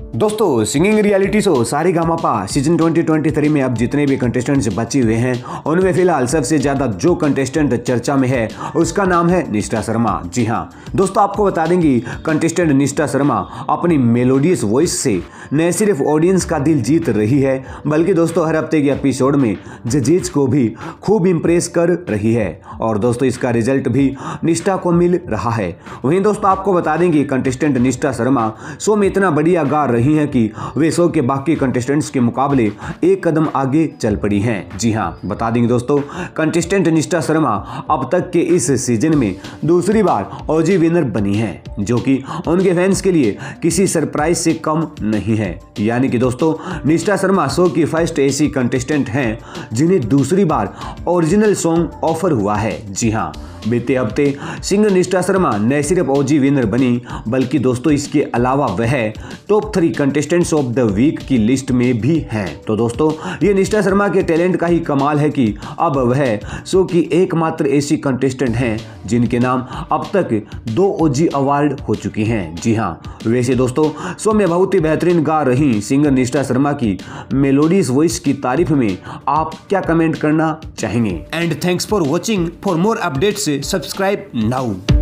दोस्तों, singing reality show Sa Re Ga Ma Pa season 2023 में अब जितने भी कंटेस्टेंट्स बचे हुए हैं उनमें फिलहाल सबसे ज्यादा जो कंटेस्टेंट चर्चा में है उसका नाम है निष्ठा शर्मा। जी हाँ दोस्तों, आपको बता देंगे कंटेस्टेंट निष्ठा शर्मा अपनी मेलोडियस वॉइस से न सिर्फ ऑडियंस का दिल जीत रही है बल्कि दोस्तों हर हफ्ते के एपिसोड में जजेस को भी खूब इंप्रेस कर रही है और दोस्तों इसका रिजल्ट भी निष्ठा को मिल रहा है। वहीं दोस्तों आपको बता देंगे कंटेस्टेंट निष्ठा शर्मा शो में इतना बढ़िया गा रही हैं कि वे शो के बाकी कंटेस्टेंट्स के मुकाबले एक कदम आगे चल पड़ी हैं। जी हाँ, बता देंगे दोस्तों कंटेस्टेंट निष्ठा शर्मा अब तक के इस सीजन में दूसरी बार ओजी विनर बनी हैं, जो कि उनके फैंस के लिए किसी सरप्राइज से कम नहीं है। यानी कि दोस्तों निष्ठा शर्मा शो की फर्स्ट ऐसी कंटेस्टेंट हैं जिन्हें दूसरी बार ओरिजिनल सॉन्ग ऑफर हुआ है। जी हाँ, बीते हफ्ते सिंगर निष्ठा शर्मा न सिर्फ ओजी विनर बनी बल्कि दोस्तों इसके अलावा वह top 3 contestants of the week की लिस्ट में भी हैं। तो दोस्तों ये निष्ठा शर्मा के टैलेंट का ही कमाल है कि अब वह शो की एकमात्र ऐसी कंटेस्टेंट हैं जिनके नाम अब तक 2 ओजी अवार्ड हो चुकी हैं। जी हाँ, वैसे दोस्तों शो में बहुत ही बेहतरीन गा रही सिंगर निष्ठा शर्मा की मेलोडियस वॉइस की तारीफ में आप क्या कमेंट करना चाहेंगे? And thanks for watching. For more updates subscribe now.